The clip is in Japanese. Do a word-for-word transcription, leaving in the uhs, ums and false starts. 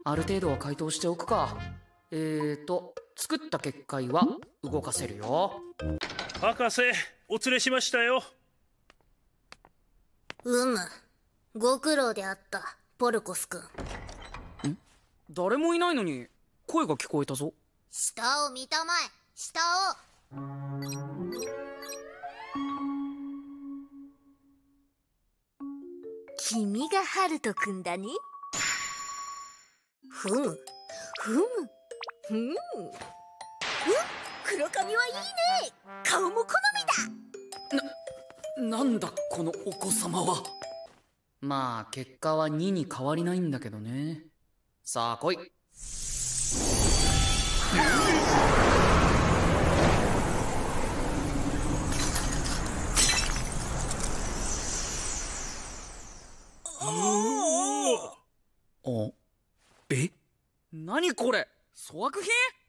ある程度は回答しておくか。えーと作った結界は動かせるよ。 博士、お連れしましたよ。 うむ、ご苦労であった、ポルコス君。 ん？誰もいないのに声が聞こえたぞ。 下を見たまえ、下を。君がハルト君だね。ふむふむふむ。うん、黒髪はいいね。顔も好みだ。な、なんだこのお子様は。まあ結果はにに変わりないんだけどね。さあ来い。あ、え？何これ？粗悪品？